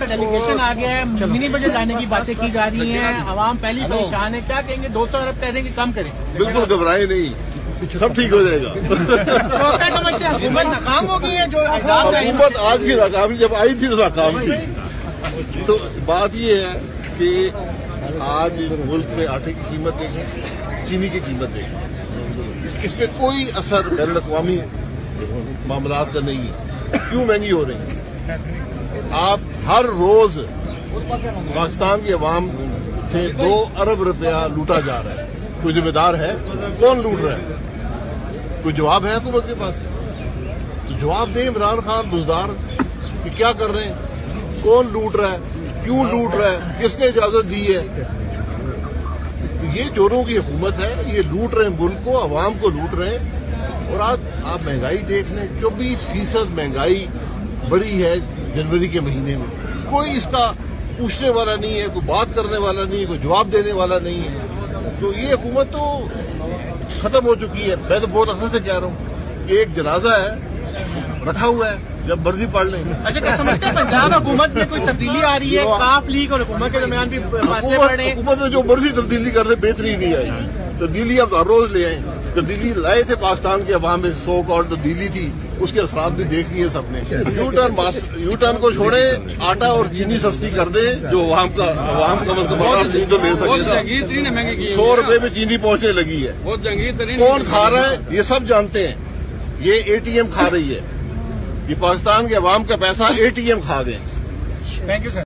का डेलीगेशन आ गया है, मिनी बजट लाने की बातें की जा रही हैं, आवाम पहली परेशान है, क्या कहेंगे? 200 अरब कह रहे हैं कि कम करें। बिल्कुल घबराए नहीं, सब ठीक हो जाएगा। तो क्या समझते हैं, हुकूमत नाकाम हो गई है? जो हुकूमत आज की नाकामी जब आई थी तो नाकाम थी। तो बात ये है कि आज मुल्क में आटे की कीमत देखें, चीनी की कीमत देखें, इस पे कोई असर बैनुल अक़वामी मामलात का नहीं है। क्यों महंगी हो रही है? आप हर रोज पाकिस्तान की अवाम से 2 अरब रुपया लूटा जा रहा है। कोई जिम्मेदार है? कौन लूट रहा है? कोई जवाब है हुकूमत के पास? तो जवाब दे इमरान खान बुजदार कि क्या कर रहे हैं, कौन लूट रहा है, क्यों लूट रहा है, किसने इजाजत दी है? तो ये चोरों की हुकूमत है, ये लूट रहे हैं मुल्क को, अवाम को लूट रहे हैं। और आज आप महंगाई देख लें, 24% महंगाई बढ़ी है जनवरी के महीने में। कोई इसका पूछने वाला नहीं है, कोई बात करने वाला नहीं है, कोई जवाब देने वाला नहीं है। तो ये हुकूमत तो खत्म हो चुकी है। मैं तो बहुत अरसे से कह रहा हूँ कि एक जनाजा है रखा हुआ है, जब मर्जी पढ़ लें। अच्छा, क्या समझते हैं पंजाब हुकूमत में कोई तब्दीली आ रही है? काफ लीग और हुकूमत के दरमियान भी फासले बढ़ रहे हैं। हुकूमत में जो मर्जी तब्दीली कर रहे, बेहतरी नहीं आई। तब्दीली अब हर रोज ले आए। तब्दीली लाए थे पाकिस्तान के अवाम में, 100 करोड़ तब्दीली थी, उसके असरात भी देख लिए सबने। यूटर्न को छोड़े, आटा और चीनी सस्ती कर दे, जो अवाम कम अज कम तो ले सके। 100 रुपए में चीनी पहुंचने लगी है। कौन खा रहा है ये सब जानते हैं। ये ATM खा रही है, ये पाकिस्तान के अवाम का पैसा ATM खा गए। Thank you sir.